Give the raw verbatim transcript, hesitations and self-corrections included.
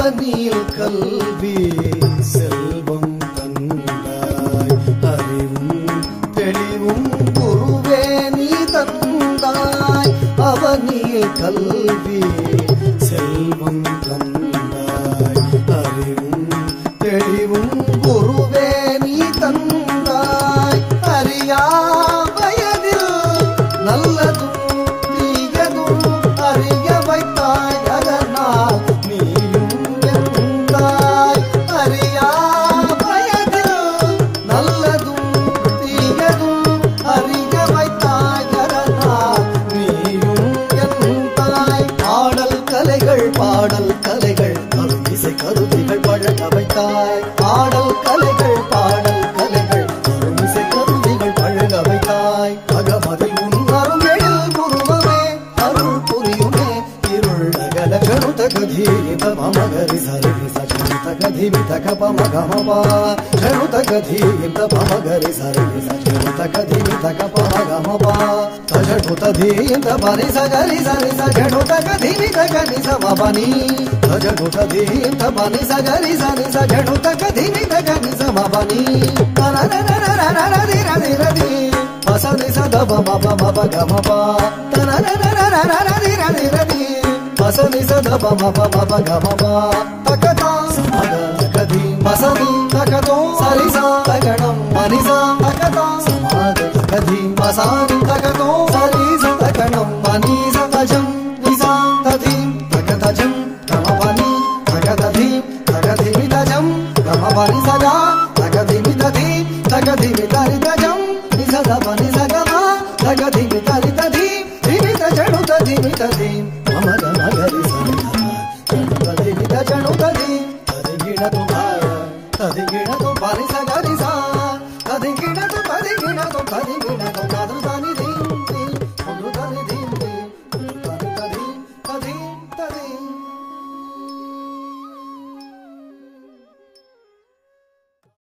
அவனில் கல்வி செல்வம் தந்தாய் அறிவும் தெளிவும் குருவே நீ தந்தாய் அவனில் கல்வி செல்வம் தந்தாய் அறிவும் தெளிவும் குருவே நீ தந்தாய் அறியா வயதில் நல்லதும் தீயதும் அறிய வைத்தாய் அதனால் நீயும் எந்தாய் அறியா வயதில் நல்லதும் தீயதும் அறிய வைத்தாய் அதனால் நீயும் எந்தாய் பாடல் கலைகள் பாடல் கலைகள் கருவிசை கருவிகள் பழக வைத்தாய் பாடல் கலைகள் பாடல் கலைகள் கருவிசை கருவிகள் பழக வைத்தாய் அகமதில் உன் அருள் குருவமே அருள் புரியுமே இருள் அகல கருத கதீத மமகரி சரி சகருத கதீத கபம கமபா கருத கதீத மமகரி சரி சகருத கதீத கபம கமபா தஜடுத தீத பரி சகரி சரி சகருத கதீத கனி சமபனி தஜடுத தீத பரி சகரி சரி சகருத கதீத கனி சமபனி தனனனனனனனதி ரதி ரதி பசதி சதப மப மப கமபா தனனனனனனனதி ரதி ரதி பசதி சதப மப மப கமபா தகதா சமத தகதி பசதி தகதோ சரிசா தகணம் மனிசா தகதா சமத தகதி பசாதி தகதோ சரிசா தகணம் மனிசா தஜம் நிசா ததி தகதஜம் கமபனி தகததி தகதி விதஜம் கமபனி சதா தகதி விததி தகதி விதரி தஜம் நிசதபனி சகமா தகதி விதரி ததி விவித ஜடு ததி விததி மமக மகரி சரிதா ஜடு ததி வித ஜடு ததி ததி கிணது பாய ததி கிணது பரி சகரி சா ததி கிணது ததி கிணது ததி கிண